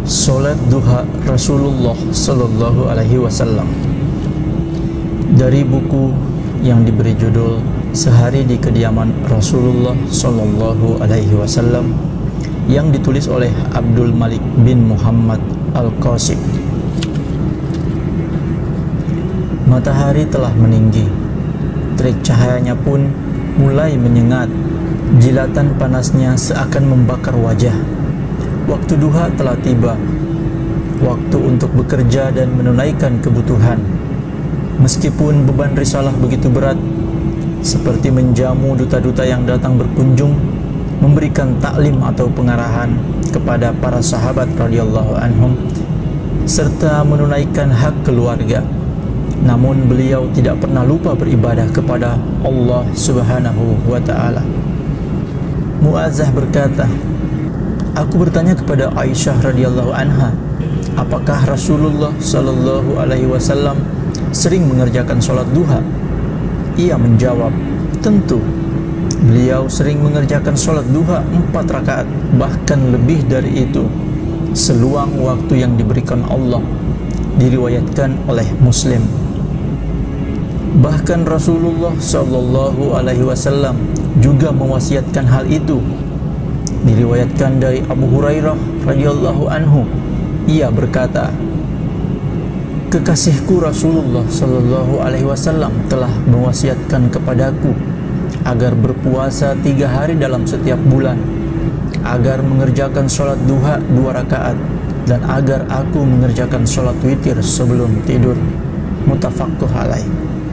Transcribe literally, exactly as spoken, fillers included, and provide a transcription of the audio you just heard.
Salat duha Rasulullah Sallallahu Alaihi Wasallam, dari buku yang diberi judul Sehari di Kediaman Rasulullah Sallallahu Alaihi Wasallam, yang ditulis oleh Abdul Malik bin Muhammad Al-Qasim. Matahari telah meninggi, terik cahayanya pun mulai menyengat, jilatan panasnya seakan membakar wajah. Waktu duha telah tiba, waktu untuk bekerja dan menunaikan kebutuhan. Meskipun beban risalah begitu berat, seperti menjamu duta-duta yang datang berkunjung, memberikan taklim atau pengarahan kepada para sahabat radhiyallahu anhum, serta menunaikan hak keluarga, namun beliau tidak pernah lupa beribadah kepada Allah Subhanahu wa ta'ala. Mu'adzah berkata, aku bertanya kepada Aisyah radhiyallahu anha, apakah Rasulullah sallallahu alaihi wasallam sering mengerjakan sholat duha? Ia menjawab, tentu. Beliau sering mengerjakan sholat duha empat rakaat, bahkan lebih dari itu, seluang waktu yang diberikan Allah. Diriwayatkan oleh Muslim. Bahkan Rasulullah sallallahu alaihi wasallam juga mewasiatkan hal itu. Diriwayatkan dari Abu Hurairah radhiyallahu anhu, ia berkata, kekasihku Rasulullah sallallahu alaihi wasallam telah mewasiatkan kepadaku agar berpuasa tiga hari dalam setiap bulan, agar mengerjakan sholat duha dua rakaat, dan agar aku mengerjakan sholat witir sebelum tidur. Muttafaqun alaih.